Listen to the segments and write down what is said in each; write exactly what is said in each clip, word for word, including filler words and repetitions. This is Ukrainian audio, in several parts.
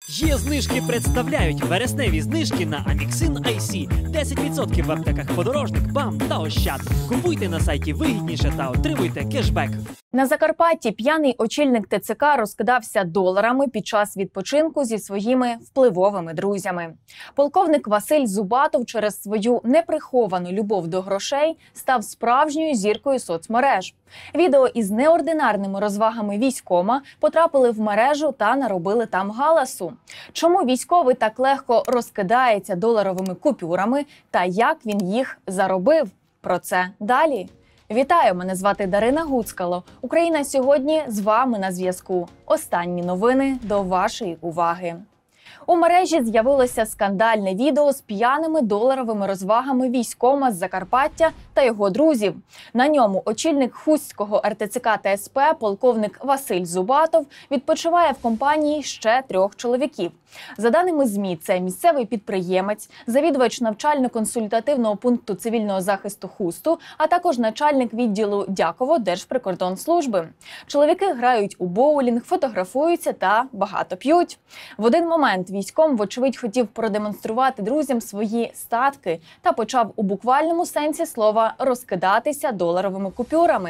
Є знижки представляють вересневі знижки на Аміксин Ай Сі. десять відсотків в аптеках «Подорожник», «БАМ» та «Ощад». Купуйте на сайті вигідніше та отримуйте кешбек. На Закарпатті п'яний очільник Те Це Ка розкидався доларами під час відпочинку зі своїми впливовими друзями. Полковник Василь Зубатов через свою неприховану любов до грошей став справжньою зіркою соцмереж. Відео із неординарними розвагами військкома потрапили в мережу та наробили там галасу. Чому військовий так легко розкидається доларовими купюрами та як він їх заробив? Про це далі. Вітаю, мене звати Дарина Гуцкало. Україна сьогодні з вами на зв'язку. Останні новини до вашої уваги. У мережі з'явилося скандальне відео з п'яними доларовими розвагами військкома з Закарпаття та його друзів. На ньому очільник Хустського Ер Те Це Ка та Ес Пе полковник Василь Зубатов відпочиває в компанії ще трьох чоловіків. За даними ЗМІ, це місцевий підприємець, завідувач навчально-консультативного пункту цивільного захисту Хусту, а також начальник відділу Дяково Держприкордонслужби. Чоловіки грають у боулінг, фотографуються та багато п'ють. В один момент військком, вочевидь, хотів продемонструвати друзям свої статки та почав у буквальному сенсі слова розкидатися доларовими купюрами.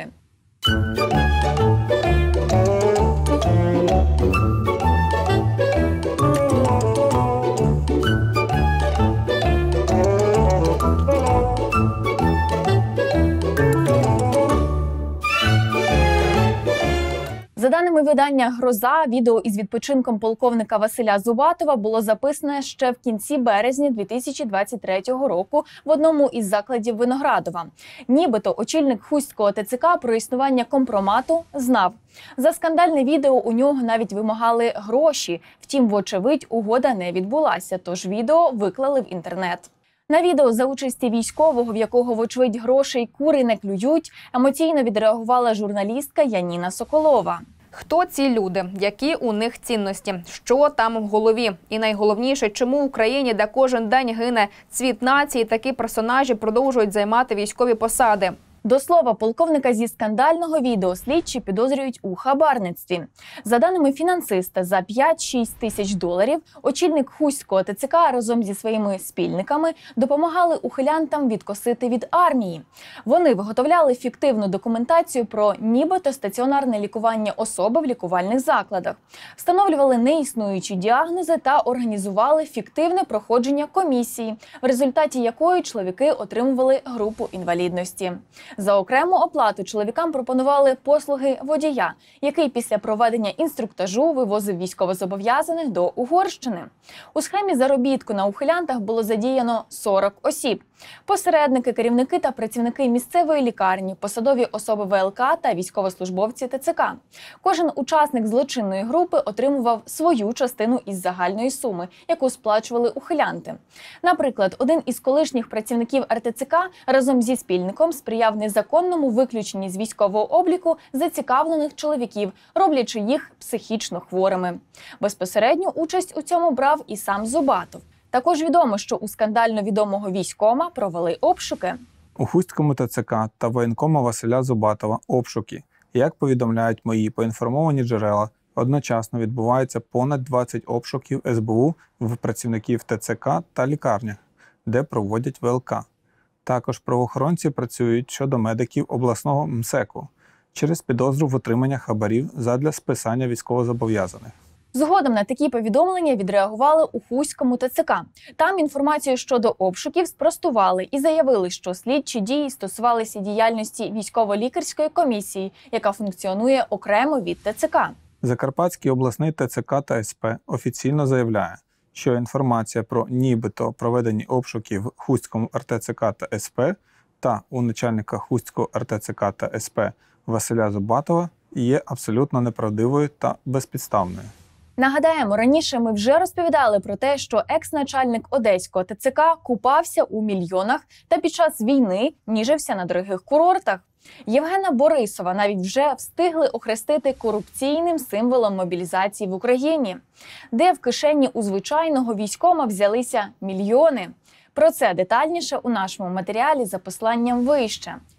За даними видання «Гроза», відео із відпочинком полковника Василя Зубатова було записане ще в кінці березня дві тисячі двадцять третього року в одному із закладів Виноградова. Нібито очільник Хустського Те Це Ка про існування компромату знав. За скандальне відео у нього навіть вимагали гроші. Втім, вочевидь, угода не відбулася, тож відео виклали в інтернет. На відео за участі військового, в якого, вочевидь, грошей кури не клюють, емоційно відреагувала журналістка Яніна Соколова. Хто ці люди? Які у них цінності? Що там в голові? І найголовніше, чому в Україні, де кожен день гине цвіт нації, такі персонажі продовжують займати військові посади? До слова, полковника зі скандального відео слідчі підозрюють у хабарництві. За даними фінансиста, за п'ять-шість тисяч доларів очільник Хустського Те Це Ка разом зі своїми спільниками допомагали ухилянтам відкосити від армії. Вони виготовляли фіктивну документацію про нібито стаціонарне лікування особи в лікувальних закладах, встановлювали неіснуючі діагнози та організували фіктивне проходження комісії, в результаті якої чоловіки отримували групу інвалідності. За окрему оплату чоловікам пропонували послуги водія, який після проведення інструктажу вивозив військовозобов'язаних до Угорщини. У схемі заробітку на ухилянтах було задіяно сорок осіб. Посередники, керівники та працівники місцевої лікарні, посадові особи Ве Ел Ка та військовослужбовці Те Це Ка. Кожен учасник злочинної групи отримував свою частину із загальної суми, яку сплачували ухилянти. Наприклад, один із колишніх працівників Ер Те Це Ка разом зі спільником сприяв незаконному виключенні з військового обліку зацікавлених чоловіків, роблячи їх психічно хворими. Безпосередню участь у цьому брав і сам Зубатов. Також відомо, що у скандально відомого військкома провели обшуки. У Хустському Те Це Ка та воєнкома Василя Зубатова обшуки. Як повідомляють мої поінформовані джерела, одночасно відбувається понад двадцять обшуків Ес Бе У в працівників Те Це Ка та лікарнях, де проводять Ве Ел Ка. Також правоохоронці працюють щодо медиків обласного Ем Се Ку через підозру в отриманні хабарів задля списання військовозобов'язаних. Згодом на такі повідомлення відреагували у Хустському Те Це Ка. Там інформацію щодо обшуків спростували і заявили, що слідчі дії стосувалися діяльності військово-лікарської комісії, яка функціонує окремо від Те Це Ка. Закарпатський обласний Те Це Ка та Ес Пе офіційно заявляє, що інформація про нібито проведені обшуки в Хустському Ер Те Це Ка та Ес Пе та у начальника Хустського Ер Те Це Ка та Ес Пе Василя Зубатова є абсолютно неправдивою та безпідставною. Нагадаємо, раніше ми вже розповідали про те, що екс-начальник Одеського Те Це Ка купався у мільйонах та під час війни ніжився на дорогих курортах. Євгена Борисова навіть вже встигли охрестити корупційним символом мобілізації в Україні, де в кишені у звичайного військкома взялися мільйони. Про це детальніше у нашому матеріалі за посиланням вище.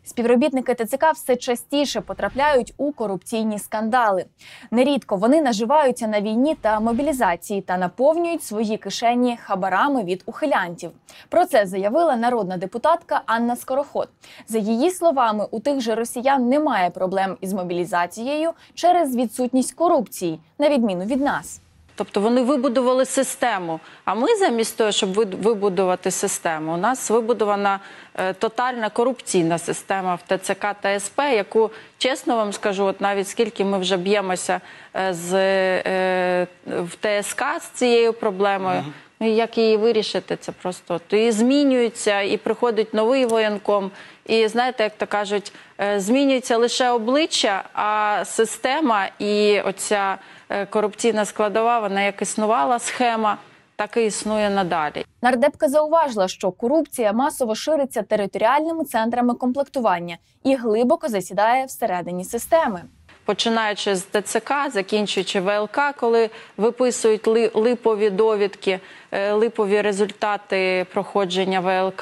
Співробітники ТЦК все частіше потрапляють у корупційні скандали. Нерідко вони наживаються на війні та мобілізації та наповнюють свої кишені хабарами від ухилянтів. Про це заявила народна депутатка Анна Скороход. За її словами, у тих же росіян немає проблем із мобілізацією через відсутність корупції, на відміну від нас. Тобто вони вибудували систему, а ми замість того, щоб вибудувати систему, у нас вибудована е, тотальна корупційна система в ТЦК та СП, яку, чесно вам скажу, от навіть скільки ми вже б'ємося е, з, е, в ТСК з цією проблемою, mm-hmm. ну і як її вирішити, це просто от, і змінюється, і приходить новий воєнком, і знаєте, як то кажуть, е, змінюється лише обличчя, а система і оця корупційна складова, вона як існувала схема, так і існує надалі. Нардепка зауважила, що корупція масово шириться територіальними центрами комплектування і глибоко засідає всередині системи. Починаючи з ТЦК, закінчуючи ВЛК, коли виписують липові довідки, липові результати проходження ВЛК,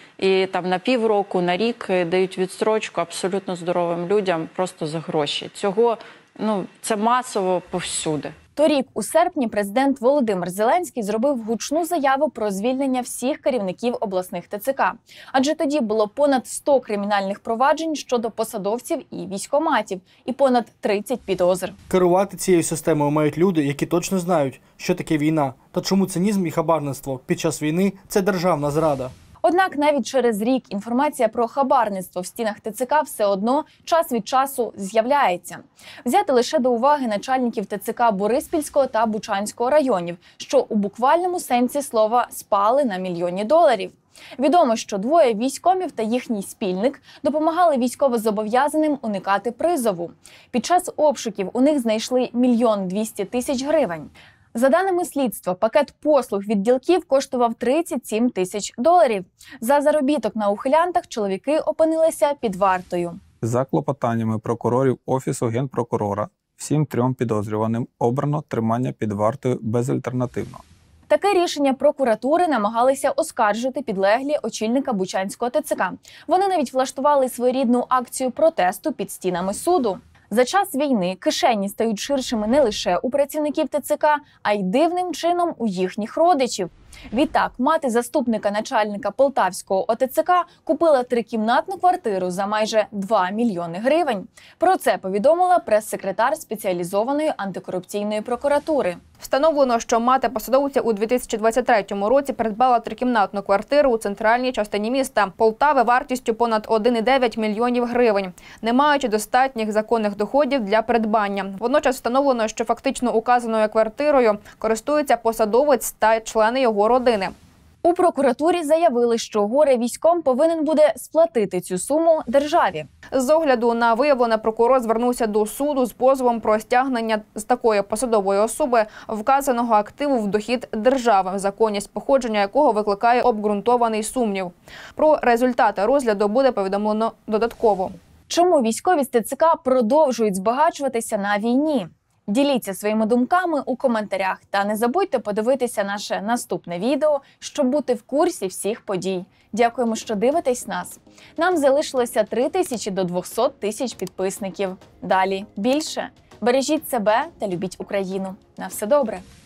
і там на півроку, на рік дають відстрочку абсолютно здоровим людям просто за гроші. Цього Ну, це масово повсюди. Торік у серпні президент Володимир Зеленський зробив гучну заяву про звільнення всіх керівників обласних ТЦК. Адже тоді було понад сто кримінальних проваджень щодо посадовців і військкоматів, і понад тридцять підозр. Керувати цією системою мають люди, які точно знають, що таке війна, та чому цинізм і хабарництво під час війни – це державна зрада. Однак навіть через рік інформація про хабарництво в стінах ТЦК все одно час від часу з'являється. Взяти лише до уваги начальників ТЦК Бориспільського та Бучанського районів, що у буквальному сенсі слова спали на мільйоні доларів. Відомо, що двоє військомів та їхній спільник допомагали військовозобов'язаним уникати призову. Під час обшуків у них знайшли мільйон двісті тисяч гривень. За даними слідства, пакет послуг від ділків коштував тридцять сім тисяч доларів. За заробіток на ухилянтах чоловіки опинилися під вартою. За клопотаннями прокурорів Офісу Генпрокурора всім трьом підозрюваним обрано тримання під вартою безальтернативно. Таке рішення прокуратури намагалися оскаржити підлеглі очільника Бучанського ТЦК. Вони навіть влаштували своєрідну акцію протесту під стінами суду. За час війни кишені стають ширшими не лише у працівників ТЦК, а й дивним чином у їхніх родичів. Відтак, мати заступника начальника Полтавського ОТЦК купила трикімнатну квартиру за майже два мільйони гривень. Про це повідомила прес-секретар спеціалізованої антикорупційної прокуратури. Встановлено, що мати посадовця у дві тисячі двадцять третьому році придбала трикімнатну квартиру у центральній частині міста Полтави вартістю понад один цілих дев'ять мільйонів гривень, не маючи достатніх законних доходів для придбання. Водночас встановлено, що фактично указаною квартирою користується посадовець та члени його родини. У прокуратурі заявили, що горе-військом повинен буде сплатити цю суму державі. З огляду на виявлене, прокурор звернувся до суду з позовом про стягнення з такої посадової особи вказаного активу в дохід держави, законність походження якого викликає обґрунтований сумнів. Про результати розгляду буде повідомлено додатково. Чому військові з ТЦК продовжують збагачуватися на війні? Діліться своїми думками у коментарях та не забудьте подивитися наше наступне відео, щоб бути в курсі всіх подій. Дякуємо, що дивитесь нас. Нам залишилося три тисячі до двохсот тисяч підписників. Далі більше. Бережіть себе та любіть Україну. На все добре!